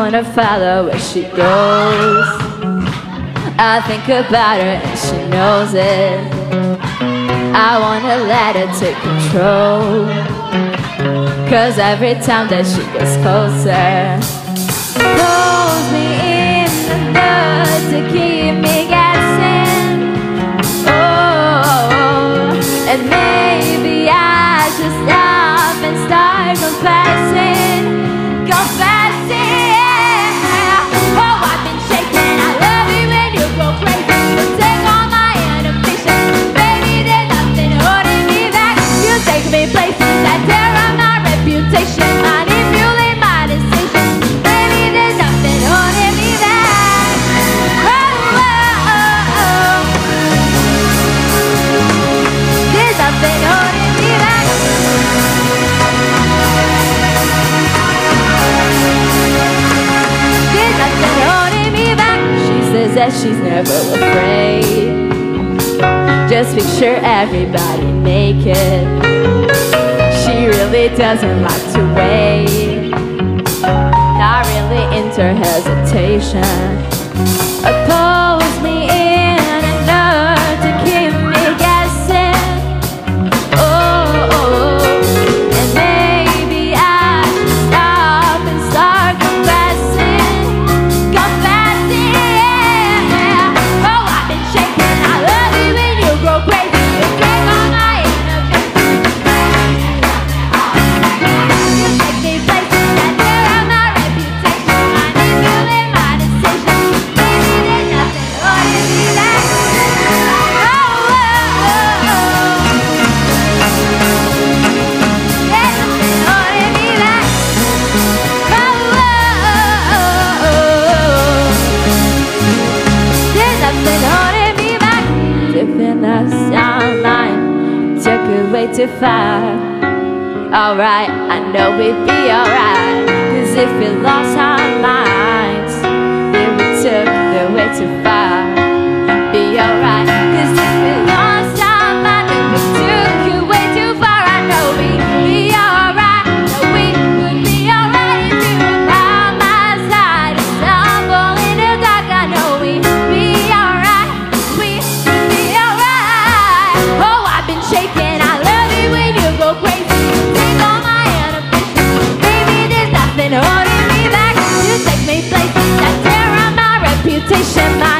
wanna follow where she goes. I think about her and she knows it. I wanna let her take control, 'cause every time that she gets closer, pulls me in the blood to keep me guessing. Oh, and maybe I should stop and start confessing. Oh, I've been shaking. I love you when you go crazy. You take all my inhibition. Baby, there's nothing holding me back. You take me places that tear up my reputation. Manipulate my decision. Baby, there's nothing holding me back. Oh, oh, oh, oh. There's nothing holding me back. There's nothing holding me back. She says that she's never afraid. Just picture everybody naked. She really doesn't like to wait. Not really into hesitation. Oppose me in enough to keep me guessing. Oh, and maybe I should stop and start confessing. Oh, I've been shaking. I love you when you go crazy. You take all my inhibition. You take me places that tear up my reputation. Manipulate my decision. Baby, there's nothing holding me back. Oh, oh, oh, oh. There's nothing holding me back. Oh, oh, oh, oh. There's nothing holding me back. Flipping the sound line took it way too far. Alright, I know we'd be alright. 'Cause if we lost our minds, then we took it way too far. Be alright. 'Cause if we lost our minds, then we took it way too far. I know we'd be alright. No, we would be alright if you were by my side. And stumble in the dark, I know we'd be alright. We'd be alright. Oh, I've been shaking. I love you when you go crazy. You take all my inhibitions. Baby, there's nothing holding me back. You take me places that tear up my reputation.